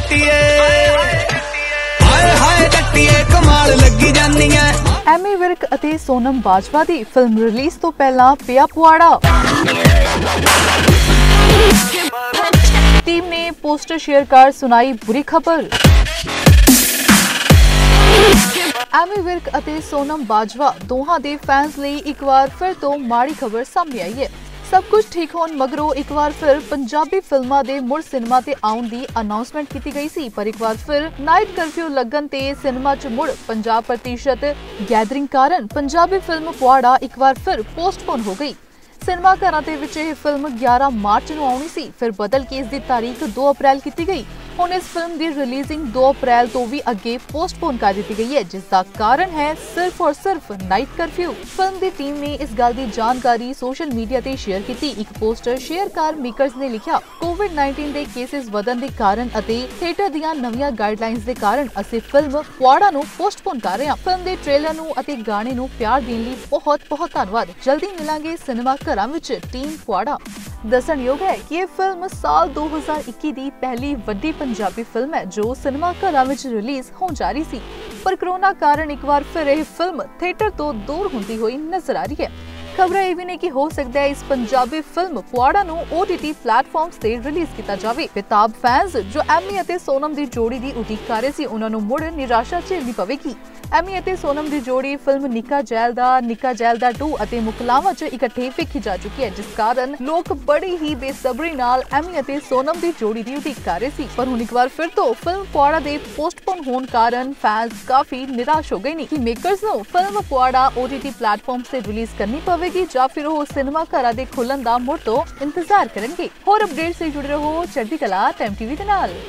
जट्टिए हाय हाय जट्टिए कमाल लगी जानी है। ਐਮੀ ਵਿਰਕ ਅਤੇ ਸੋਨਮ ਬਾਜਵਾ ਦੀ ਫਿਲਮ ਰਿਲੀਜ਼ ਤੋਂ ਪਹਿਲਾਂ ਪਿਆ ਪੁਆੜਾ। ਟੀਮ ਨੇ ਪੋਸਟਰ ਸ਼ੇਅਰ ਕਰ ਸੁਣਾਈ ਬੁਰੀ ਖਬਰ। ਐਮੀ ਵਿਰਕ ਅਤੇ ਸੋਨਮ ਬਾਜਵਾ ਦੋਹਾਂ ਦੇ ਫੈਨਸ ਲਈ ਇੱਕ ਵਾਰ ਫਿਰ ਤੋਂ ਮਾੜੀ ਖਬਰ ਸਾਹਮਣੇ ਆਈ ਹੈ। सब कुछ ठीक होने मगरों एक बार फिर पंजाबी फिल्मां दे मुड़ सिनेमा ते आउण दी अनाउंसमेंट की गई सी, पर एक बार फिर नाइट कर्फ्यू लगन ते सिनेमा च मुड़ 50% गैदरिंग कारण पंजाबी फिल्म पुआड़ा एक बार फिर पोस्टपोन हो गई। सिनेमा घरां दे विच यह फिल्म 11 मार्च नूं आउणी सी, फिर बदल के इसकी तारीख 2 अप्रैल की गई। हुण इस फिल्म की रिलीजिंग 2 अप्रैल तो भी अगे पोस्टपोन कर दी गई है, जिसका कारण है सिर्फ और सिर्फ नाइट कर्फ्यू। फिल्म की टीम ने इस गल की जानकारी सोशल मीडिया ते शेयर की। एक पोस्टर शेयर कर मेकर्स ने लिखा, कोविड-19 के केसेस वधन के कारण अते थिएटर दीआं नवीआं गाइडलाइंस के कारण असीं फिल्म पुआड़ा नूं पोस्टपोन कर रहे हां। फिल्म के ट्रेलर नूं अते गाने नूं प्यार देण लई बहुत बहुत धन्नवाद। जल्दी मिलांगे सिनेमा घरां विच टीम पुआड़ा। दसणयोग है कि यह फिल्म साल 2021 की पहली वड्डी पंजाबी फिल्म है जो सिनेमा घरां विच रिलीज होण जा रही सी, पर कोरोना कारण एक बार फिर यह फिल्म थिएटर तो दूर होंदी हुई नजर आ रही है। खबर यह भी नहीं कि हो सकता है इस पंजाबी फिल्म पुआड़ा नूं OTT प्लेटफॉर्म्स ते रिलीज किया जाए। बेताब फैंस जो एमी अते सोनम की जोड़ी की उਡੀਕ कर रहे सी, उन्हां नूं मुड़ निराशा झेलनी पवेगी। एमी अते सोनम की जोड़ी फिल्म निक्का जैलदा 2 अते मुकलावा च इकट्ठे वेखी जा चुकी है, जिस कारण लोग बड़ी ही बेसब्री नाल एमी अते सोनम की जोड़ी की उਡੀਕ कर रहे सी। पर हुण एक बार फिर तो फिल्म पुआड़ा दे पोस्टपोन होने कारण फैंस काफी निराश हो गए ने कि मेकर्स नूं फिल्म पुआड़ा OTT प्लेटफॉर्म्स ते रिलीज करनी पवेगी ਜਾਂ फिर वो सिनेमा घरां दे खुलण दा मुड़ तो इंतजार करनगे। होर अपडेट से जुड़े रहो चढ़दी कला टाइम TV दे नाल।